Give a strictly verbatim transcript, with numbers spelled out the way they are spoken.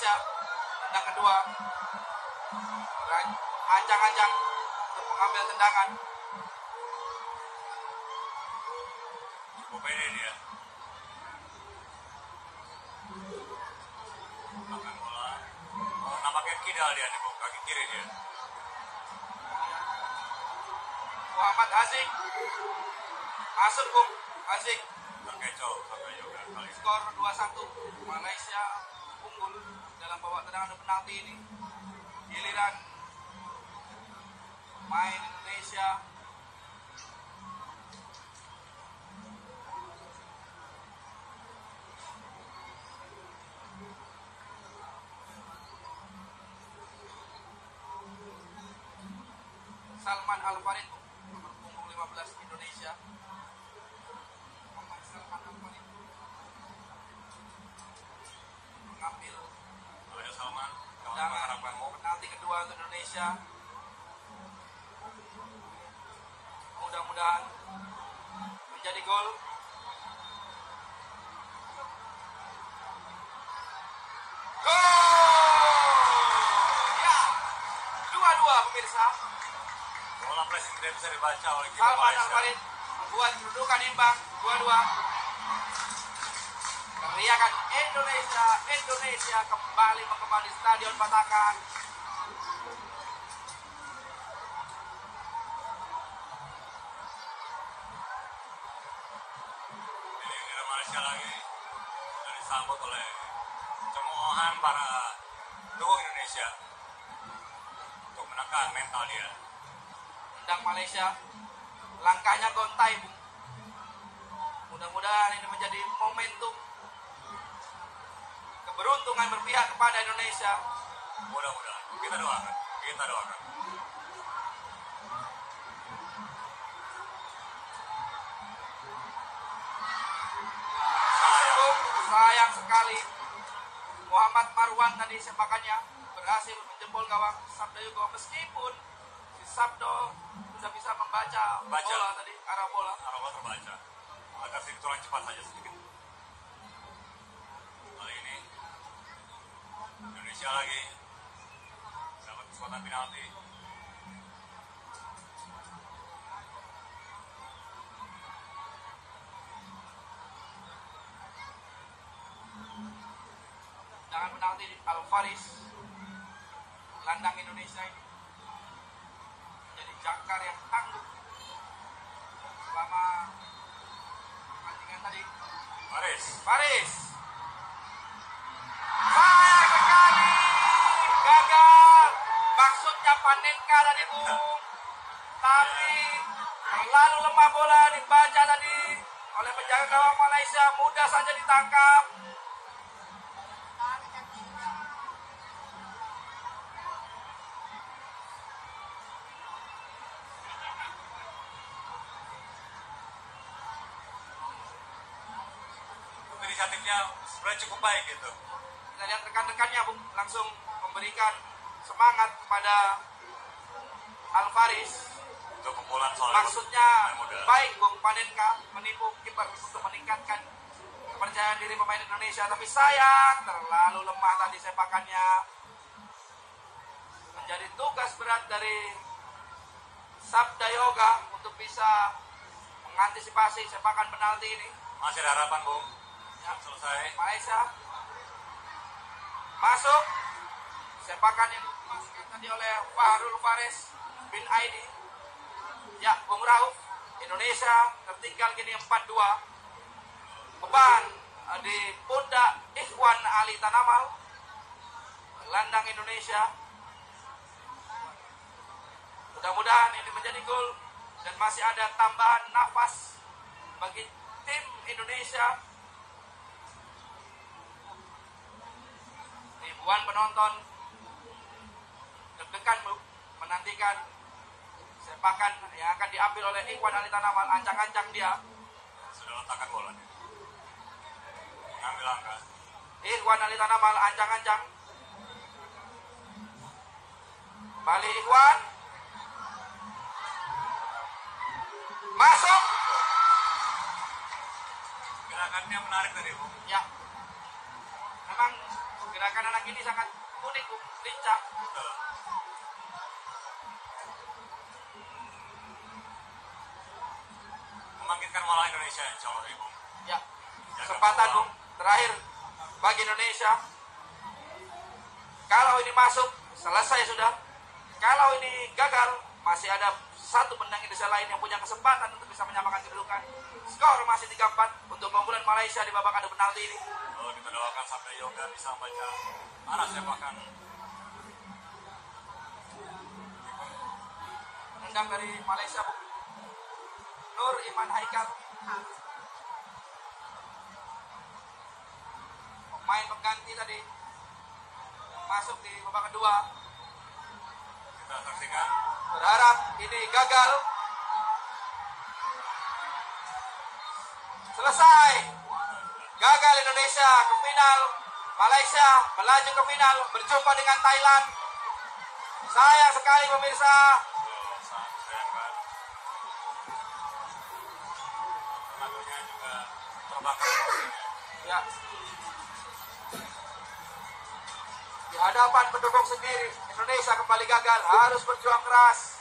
Malaysia. Tendang kedua. Ancang-ancang untuk mengambil tendangan. Cukup pede dia. Makan bola. Oh, nampaknya kidal dia nih, kaki kiri dia. Muhammad Aziz. Masuk Bung Aziz. Terkecoh sampai juga kali. Skor dua satu. Malaysia unggul dalam babak tendangan penalti ini. Giliran main Indonesia. Salman Al-Farid nomor punggung lima belas Indonesia. Salman Al-Farid mengambil Ayo Salman, kawan tendangan harapanmu. penalti kedua untuk Indonesia. Mudah-mudahan menjadi gol. Gol! Ya, dua-dua pemirsa. Bola pressing tidak bisa dibaca oleh kiper Salman Malaysia. Al-Farid membuat kedudukan imbang dua-dua. Teriakan Indonesia, Indonesia kembali menggema di Stadion Patakan. Ini negara Malaysia lagi sudah disambut oleh cemoohan para pendukung Indonesia untuk menekan mental dia. Tendang Malaysia, langkahnya gontai Bung. Mudah-mudahan ini menjadi momentum keberuntungan berpihak kepada Indonesia. Mudah-mudahan kita doakan, kita doakan. Bung, sayang sekali Muhammad Marwan tadi sepakannya berhasil menjempol gawang Sabda Yugo, meskipun si Sabdo sudah bisa membaca Baca. bola tadi, arah bola. Arah terbaca agar sedikit orang cepat saja sedikit. Kali ini Indonesia lagi dapat kesempatan penalti. Dengan penalti Al-Faris, gelandang Indonesia ini menjadi jangkar yang tangguh selama pertandingan tadi. Faris, Faris, sayang sekali, gagal. Maksudnya Panenka tadi Bung, tapi terlalu lemah bola dibaca tadi oleh penjaga gawang Malaysia, mudah saja ditangkap. inisiatifnya sebenarnya cukup baik gitu. Kita lihat rekan-rekannya Bung langsung memberikan semangat kepada Al-Faris. Untuk kumpulan soal Maksudnya muda. baik Bung Panenka menipu kiper untuk meningkatkan kepercayaan diri pemain Indonesia, tapi sayang terlalu lemah tadi sepakannya. Menjadi tugas berat dari Sabda Yoga untuk bisa mengantisipasi sepakan penalti ini. Masih ada harapan Bung. Ya, selesai. Malaysia masuk, sepakan yang dimasukkan tadi oleh Fahrul Faris bin Aidi. Ya, Bung Rauf, Indonesia tertinggal kini empat dua. Beban eh, di pundak Ikhwan Ali Tanamal, gelandang Indonesia. Mudah-mudahan ini menjadi gol dan masih ada tambahan nafas bagi tim Indonesia. Ribuan penonton deg-degan menantikan sepakan yang akan diambil oleh Ikhwan Ali Tanamal. Ancang-ancang dia. Sudah letakkan bola. Mengambil langkah. Ikhwan Ali Tanamal ancang-ancang. Balik Ikhwan. Masuk. Gerakannya menarik tadi Bung. Ya. Memang Gerakan anak ini sangat unik, Bung, lincah. Betul. Membangkitkan moral Indonesia, insya Allah, Ibu. Ya, kesempatan, Bung, terakhir bagi Indonesia. Kalau ini masuk, selesai sudah. Kalau ini gagal, masih ada satu menang Indonesia lain yang punya kesempatan untuk bisa menyamakan kedudukan. Skor masih tiga empat untuk keunggulan Malaysia di babak adu penalti ini. Oh, kita doakan sampai Yoga bisa membaca arah sepakan. Menendang dari Malaysia, Bung. Nur Iman Haikal. Pemain pengganti tadi masuk di babak kedua. Kita saksikan. Berharap ini gagal. Selesai. Gagal Indonesia ke final. Malaysia melaju ke final, berjumpa dengan Thailand. Sayang sekali pemirsa. Oh, sangat sayangkan. Lagunya juga terbakar. Ya. Di hadapan pendukung sendiri, Indonesia kembali gagal, harus berjuang keras.